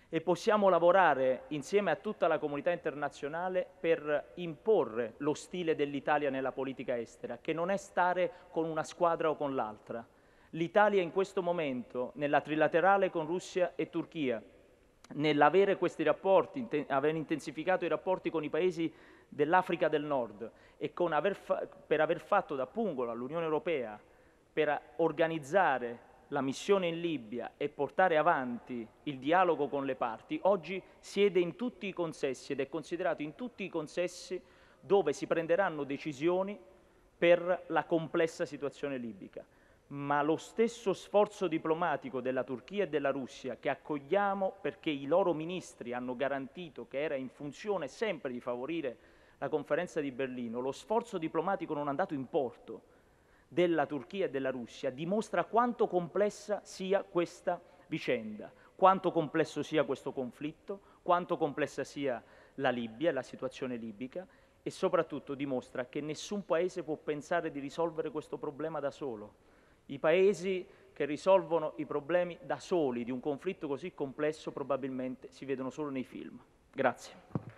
e possiamo lavorare insieme a tutta la comunità internazionale per imporre lo stile dell'Italia nella politica estera, che non è stare con una squadra o con l'altra. L'Italia in questo momento, nella trilaterale con Russia e Turchia, nell'avere questi rapporti, aver intensificato i rapporti con i paesi dell'Africa del Nord e per aver fatto da pungolo all'Unione Europea per organizzare la missione in Libia e portare avanti il dialogo con le parti, oggi siede in tutti i consessi ed è considerato in tutti i consessi dove si prenderanno decisioni per la complessa situazione libica. Ma lo stesso sforzo diplomatico della Turchia e della Russia, che accogliamo perché i loro ministri hanno garantito che era in funzione sempre di favorire la conferenza di Berlino, lo sforzo diplomatico non andato in porto della Turchia e della Russia dimostra quanto complessa sia questa vicenda, quanto complesso sia questo conflitto, quanto complessa sia la Libia, la situazione libica, e soprattutto dimostra che nessun paese può pensare di risolvere questo problema da solo. I paesi che risolvono i problemi da soli di un conflitto così complesso probabilmente si vedono solo nei film. Grazie.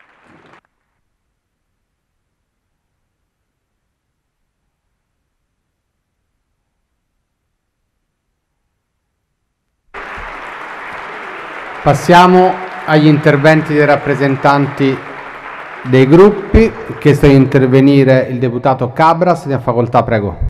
Passiamo agli interventi dei rappresentanti dei gruppi. Ha chiesto di intervenire il deputato Cabras, ne ha facoltà, prego.